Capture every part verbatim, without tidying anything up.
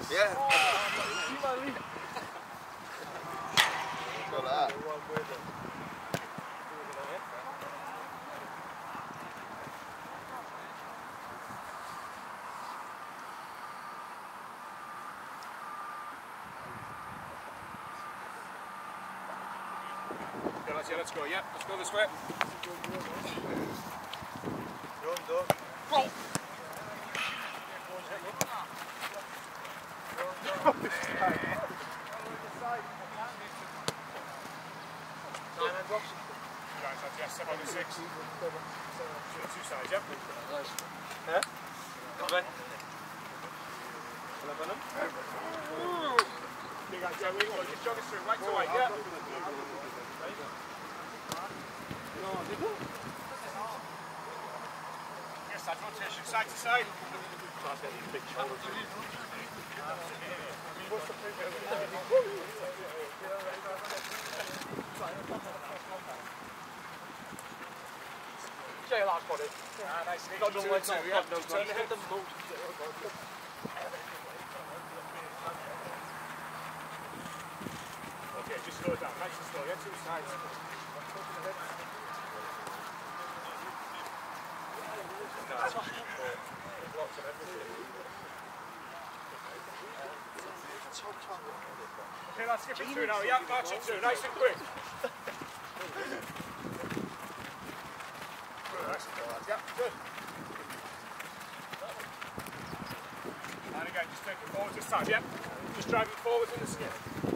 Yeah. Got that. Okay, let's, yeah, let's go, yeah, let's go this way. Done, done. Go! Guys, that's yes, seven and six. Two sides, yep. Yeah? Okay. You guys, yeah, we go, just jog us through, right to right, yeah. Yes, that's rotation, side to side. Big shoulders. Show your last body. Ah, nice. Not done like that. Yeah. No, Turn the hip. Okay, just slow it down. Nice and slow. Yeah, two sides. Lots of everything. Okay, let's skip it through now. Yeah, march it through. Nice and quick. Yeah, good. And again, just take it forward this time, yeah? Just drive it forward in the skin.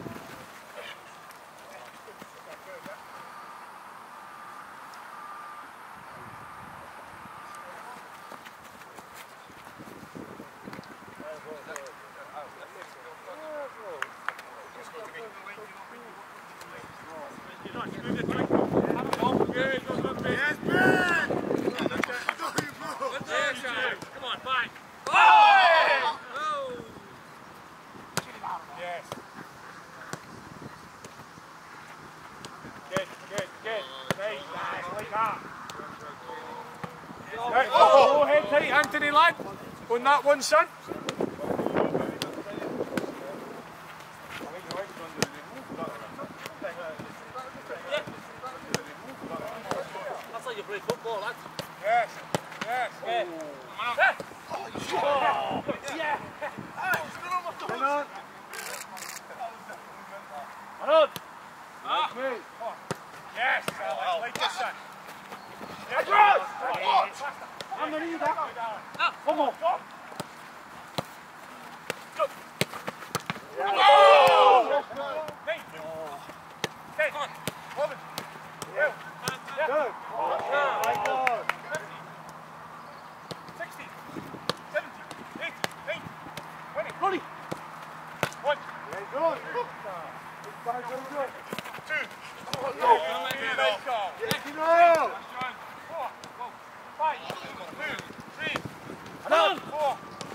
Oh, head tight, Anthony lad, on that one, son. That's like you play football, lad. Yes, yes. Yeah. Oh, yeah. Come on. Come on. Ah. Yes, Alex, like this, son. Yes. I'm going to need that. Ah. Come on. Go. Go. Yeah. Oh! Hey. Okay. Come on. Woman. Yeah. Yeah. Good. Oh, my God. sixty. seventy. eighty. eighty. twenty. Twenty. One. Very good. Very good. Two. Oh, No. Nice goal. Yes, you know. Four. Go. Five. Two. Three. Another. Four.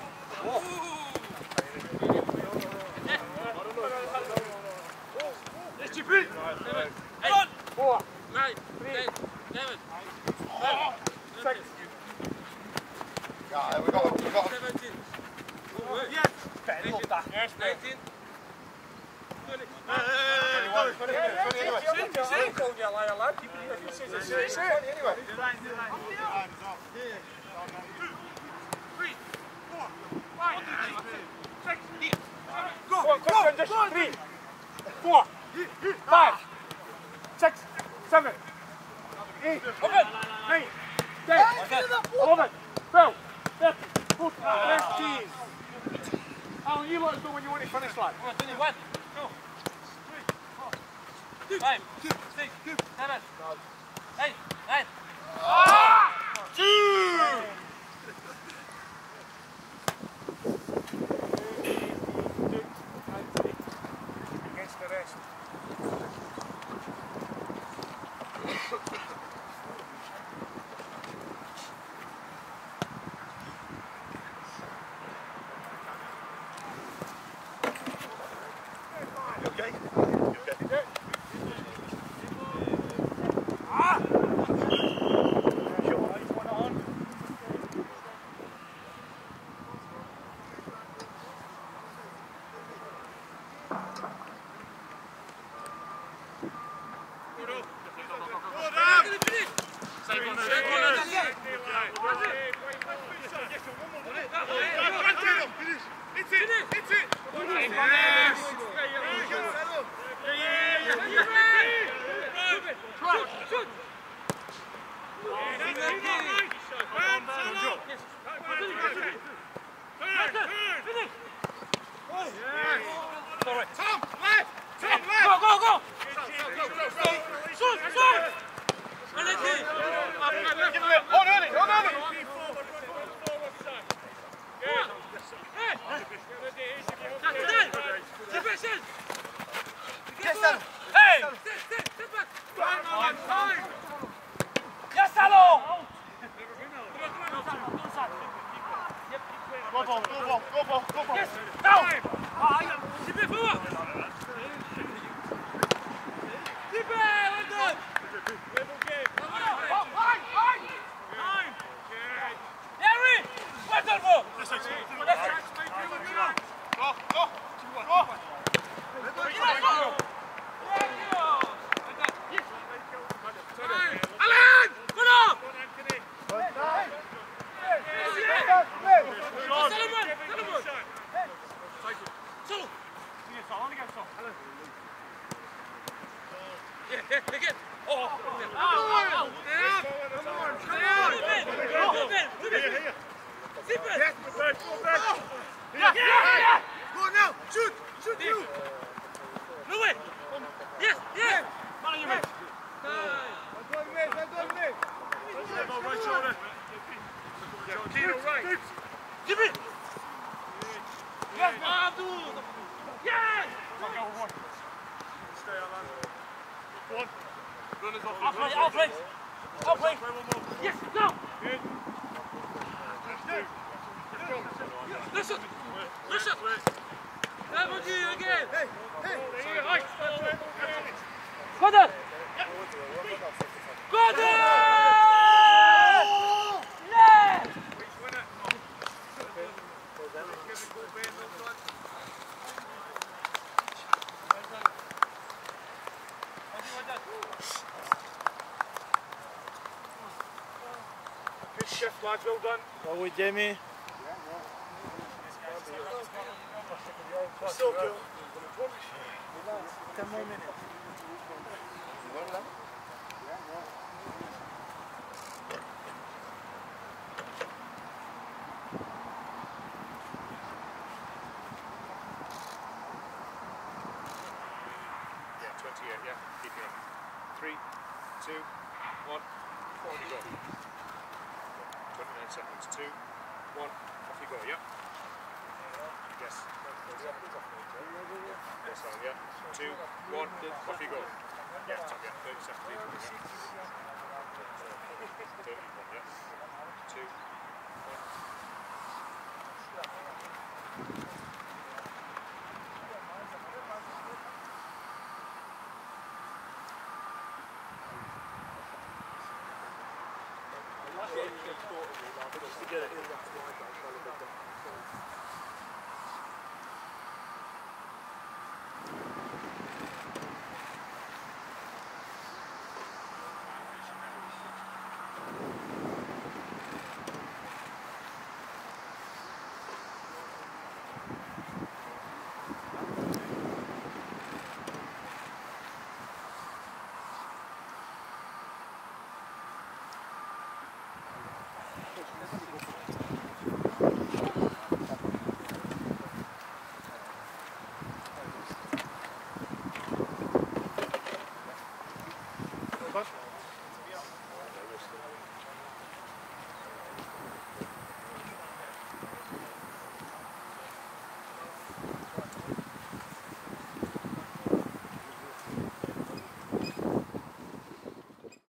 Let's chip it. Seven. Eight. Four. Nine. Three. Ten. Eleven. Six. Yeah, we got, we got. Seventeen. Yes. Better look that. Yes, nineteen. Twenty. twenty-one, twenty, twenty anyway. I told you a liar, lad. Keep it in. Say it. Say it. Anyway. Two, three, four, five, six, seven. Go. Go. Go. Go. Three, four, five, six, seven, eight, nine, ten, eleven, twelve, thirteen, fourteen, fifteen. Alan, you let us know when you want to finish, lad. Come on, twenty-one. Go. Three, four, five, six, seven, eight, nine. Ah! Two! Against the rest. You okay? You okay? Ah! Shift, lads, well done. Well, we Jamie. So cool. Ten more minutes. Yeah, twenty-eight, yeah. Keep it on. Three, two, one, forward you go. twenty-nine seconds. Two, one, off you go, yeah? Yes. Yes, on, yeah. Two, one, off you go. Yeah, top, yeah. thirty seconds. Yeah. thirty-one, yeah. Two, one. Just to get it.